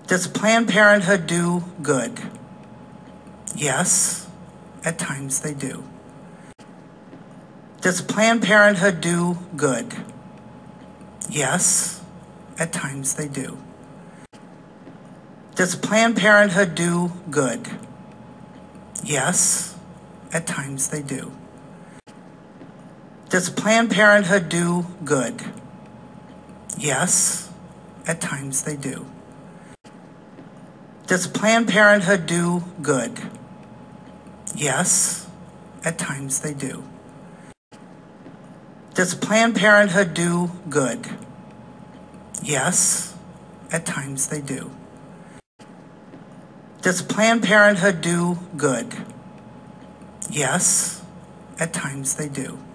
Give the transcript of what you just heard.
Does Planned Parenthood do good? Yes, at times they do. Does Planned Parenthood do good? Yes, at times they do. Does Planned Parenthood do good? Yes, at times they do. Does Planned Parenthood do good? Yes, at times they do. Does Planned Parenthood do good? Yes, at times they do. Does Planned Parenthood do good? Yes, at times they do. Does Planned Parenthood do good? Yes, at times they do.